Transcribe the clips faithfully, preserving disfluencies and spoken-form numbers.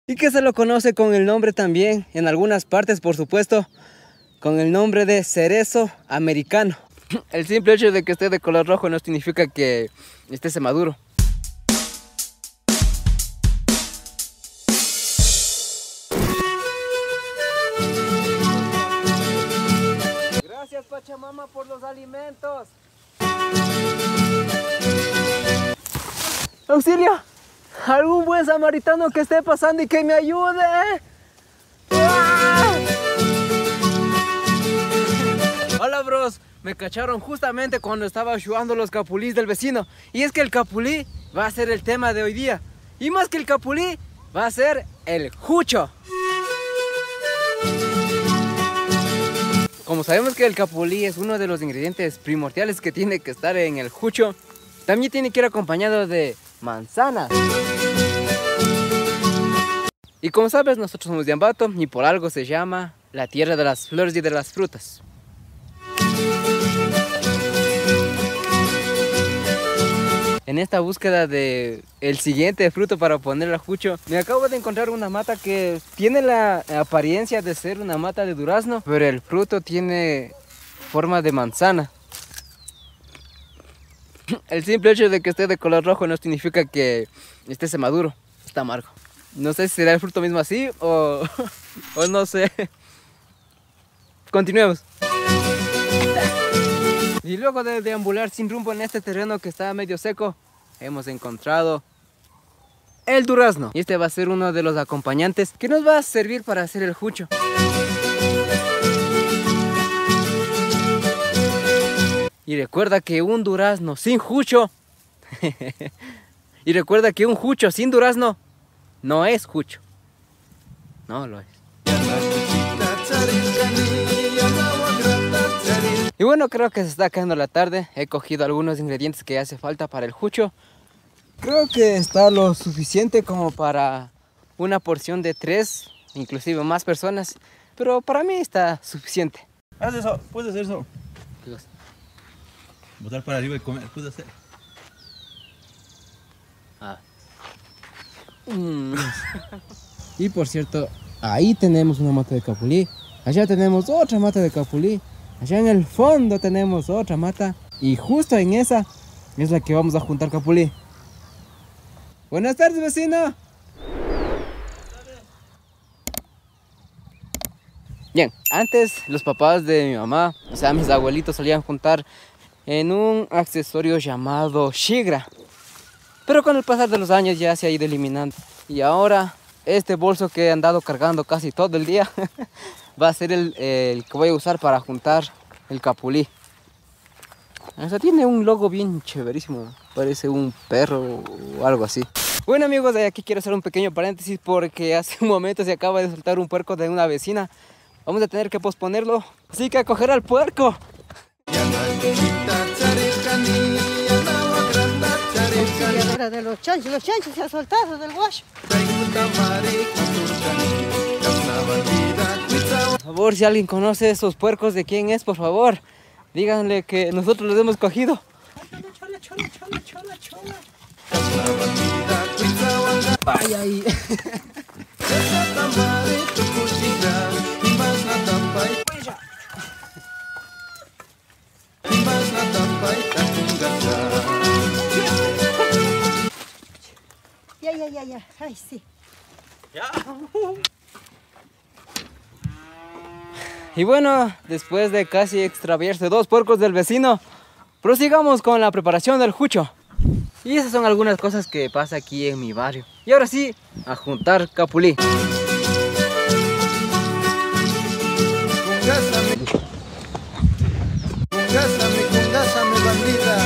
y que se lo conoce con el nombre también, en algunas partes por supuesto, con el nombre de cerezo americano. El simple hecho de que esté de color rojo no significa que esté maduro. Gracias Pachamama por los alimentos. ¡Auxilio! ¡Algún buen samaritano que esté pasando y que me ayude! ¡Ah! Hola bros, me cacharon justamente cuando estaba ayudando los capulís del vecino. Y es que el capulí va a ser el tema de hoy día. Y más que el capulí, va a ser el jucho. Como sabemos que el capulí es uno de los ingredientes primordiales que tiene que estar en el jucho, también tiene que ir acompañado de manzanas. Y como sabes, nosotros somos de Ambato y por algo se llama la tierra de las flores y de las frutas. En esta búsqueda de el siguiente fruto para poner al jucho, me acabo de encontrar una mata que tiene la apariencia de ser una mata de durazno, pero el fruto tiene forma de manzana. El simple hecho de que esté de color rojo no significa que esté maduro, está amargo. No sé si será el fruto mismo así o, o no sé. Continuemos. Y luego de deambular sin rumbo en este terreno que está medio seco, hemos encontrado el durazno. Y este va a ser uno de los acompañantes que nos va a servir para hacer el jucho. Y recuerda que un durazno sin jucho y recuerda que un jucho sin durazno no es jucho. No lo es. Y bueno, creo que se está quedando la tarde. He cogido algunos ingredientes que hace falta para el jucho. Creo que está lo suficiente como para una porción de tres, inclusive más personas. Pero para mí está suficiente. Haz eso, puedes hacer eso. ¿Qué cosa? Botar para arriba y comer, puedes hacer. Ah. Mm. Y por cierto, ahí tenemos una mata de capulí. Allá tenemos otra mata de capulí. Allá en el fondo tenemos otra mata. Y justo en esa es la que vamos a juntar capulí. Buenas tardes, vecino. Bien, antes los papás de mi mamá, o sea mis abuelitos, solían juntar en un accesorio llamado shigra. Pero con el pasar de los años ya se ha ido eliminando. Y ahora este bolso que he andado cargando casi todo el día va a ser el, el que voy a usar para juntar el capulí. O sea, tiene un logo bien chéverísimo. Parece un perro o algo así. Bueno amigos, aquí quiero hacer un pequeño paréntesis porque hace un momento se acaba de soltar un puerco de una vecina. Vamos a tener que posponerlo. Así que a coger al puerco. De los chanchos, los chanchos se han soltado del guacho. Por favor, si alguien conoce esos puercos de quién es, por favor, díganle que nosotros los hemos cogido. Chola, chola, chola, chola, chola. Vaya ahí. Ya, ya, ya, ya. Ay, sí. Ya. Y bueno, después de casi extraviarse dos puercos del vecino, prosigamos con la preparación del jucho. Y esas son algunas cosas que pasa aquí en mi barrio. Y ahora sí, a juntar capulí. Congásame, congásame, congásame, bandida.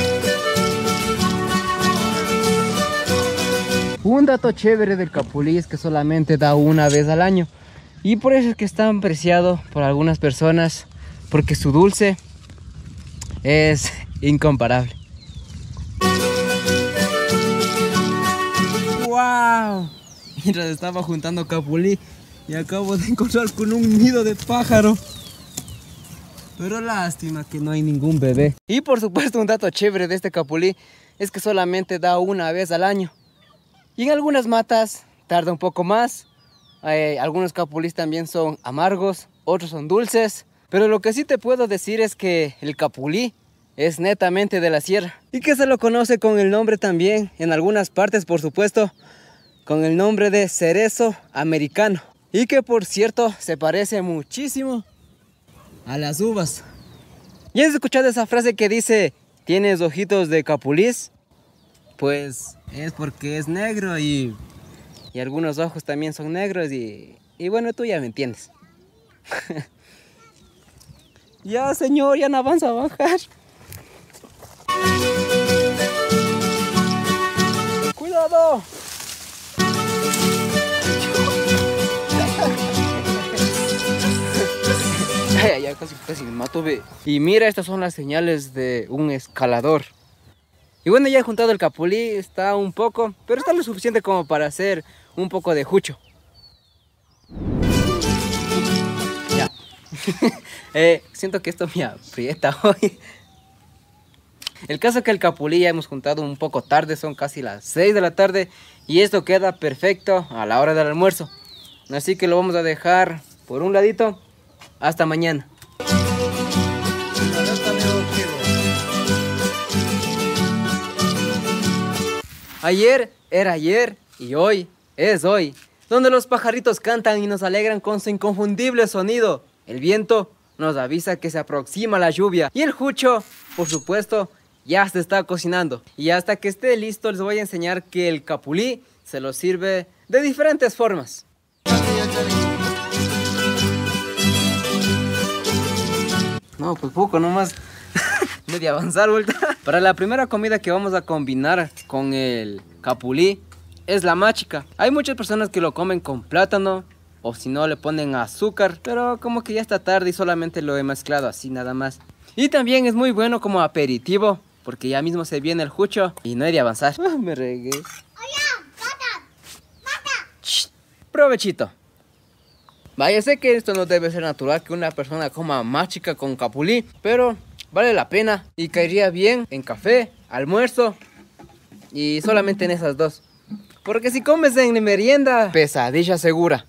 Un dato chévere del capulí es que solamente da una vez al año. Y por eso es que es tan apreciado por algunas personas, porque su dulce es incomparable. ¡Wow! Mientras estaba juntando capulí y acabo de encontrar con un nido de pájaro. Pero lástima que no hay ningún bebé. Y por supuesto un dato chévere de este capulí es que solamente da una vez al año. Y en algunas matas tarda un poco más Eh, algunos capulís también son amargos, otros son dulces. Pero lo que sí te puedo decir es que el capulí es netamente de la sierra. Y que se lo conoce con el nombre también, en algunas partes por supuesto, con el nombre de cerezo americano. Y que por cierto se parece muchísimo a las uvas. ¿Ya has escuchado esa frase que dice, ¿tienes ojitos de capulís? Pues es porque es negro y, y algunos ojos también son negros y, y bueno, tú ya me entiendes. Ya, señor, ya no avanza a bajar. ¡Cuidado! Ya, ya, casi, casi me mato, ve. Y mira, estas son las señales de un escalador. Y bueno, ya he juntado el capulí, está un poco, pero está lo suficiente como para hacer un poco de jucho. Ya. eh, siento que esto me aprieta hoy. El caso es que el capulí ya hemos juntado un poco tarde, son casi las seis de la tarde. Y esto queda perfecto a la hora del almuerzo. Así que lo vamos a dejar por un ladito hasta mañana. Ayer era ayer y hoy es hoy, donde los pajaritos cantan y nos alegran con su inconfundible sonido. El viento nos avisa que se aproxima la lluvia y el jucho, por supuesto, ya se está cocinando. Y hasta que esté listo les voy a enseñar que el capulí se lo sirve de diferentes formas. No, pues poco nomás. De avanzar, vuelta. Para la primera comida que vamos a combinar con el capulí es la machica. Hay muchas personas que lo comen con plátano o si no le ponen azúcar, pero como que ya está tarde y solamente lo he mezclado así nada más. Y también es muy bueno como aperitivo porque ya mismo se viene el jucho y no hay de avanzar. Ah, me regué. Shh, provechito. Vaya, sé que esto no debe ser natural que una persona coma machica con capulí, pero vale la pena y caería bien en café, almuerzo y solamente en esas dos. Porque si comes en merienda, pesadilla segura.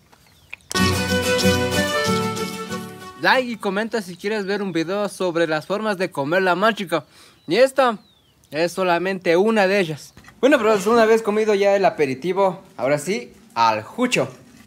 Like y comenta si quieres ver un video sobre las formas de comer la machica. Y esta es solamente una de ellas. Bueno, pero una vez comido ya el aperitivo, ahora sí, al jucho.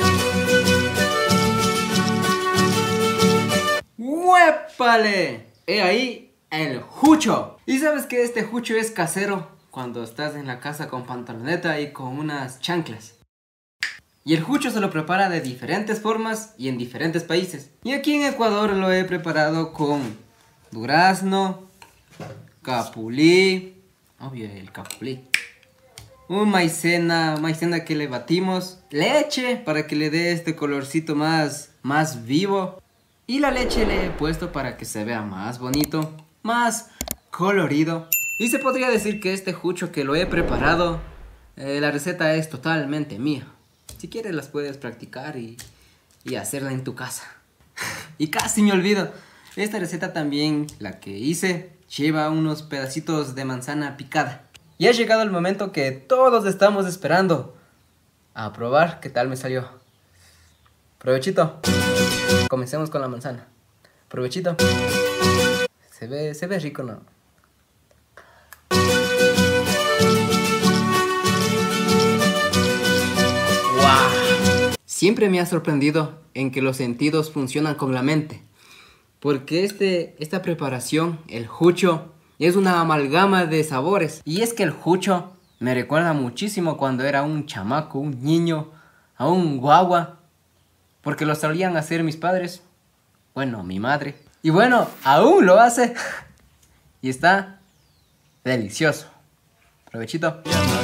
¡Huépale! He ahí el jucho. ¿Y sabes que este jucho es casero? Cuando estás en la casa con pantaloneta y con unas chanclas. Y el jucho se lo prepara de diferentes formas y en diferentes países. Y aquí en Ecuador lo he preparado con durazno, capulí, obvio el capulí, un maicena, maicena que le batimos, leche para que le dé este colorcito más, más vivo. Y la leche le he puesto para que se vea más bonito, más colorido. Y se podría decir que este jucho que lo he preparado, eh, la receta es totalmente mía. Si quieres las puedes practicar y, y hacerla en tu casa. Y casi me olvido, esta receta también, la que hice, lleva unos pedacitos de manzana picada. Y ha llegado el momento que todos estamos esperando a probar qué tal me salió. Provechito. Comencemos con la manzana. Provechito. Se ve, se ve rico, ¿no? ¡Wow! Siempre me ha sorprendido en que los sentidos funcionan con la mente. Porque este, esta preparación, el jucho, es una amalgama de sabores. Y es que el jucho me recuerda muchísimo cuando era un chamaco, un niño, a un guagua. Porque lo solían hacer mis padres. Bueno, mi madre. Y bueno, aún lo hace. Y está delicioso. Provechito.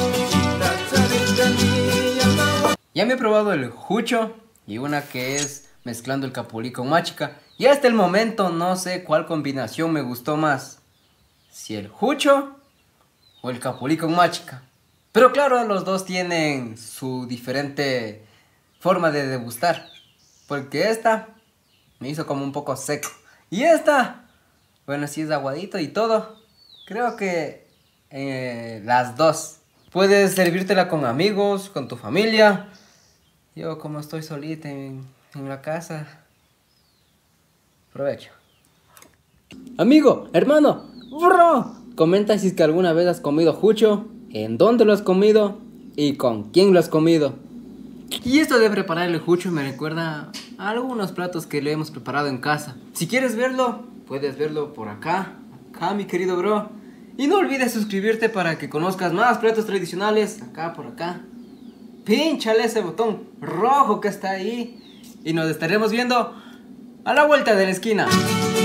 Ya me he probado el jucho y una que es mezclando el capulí con machica. Y hasta el momento no sé cuál combinación me gustó más. Si el jucho o el capulí con machica. Pero claro, los dos tienen su diferente forma de degustar. Porque esta me hizo como un poco seco. Y esta, bueno, sí es aguadito y todo. Creo que eh, las dos. Puedes servírtela con amigos, con tu familia. Yo como estoy solita en, en la casa, aprovecho. Amigo, hermano, bro, comenta si es que alguna vez has comido jucho, en dónde lo has comido y con quién lo has comido. Y esto de preparar el jucho me recuerda a algunos platos que le hemos preparado en casa. Si quieres verlo, puedes verlo por acá, acá mi querido bro. Y no olvides suscribirte para que conozcas más platos tradicionales, acá por acá. Pínchale ese botón rojo que está ahí y nos estaremos viendo a la vuelta de la esquina.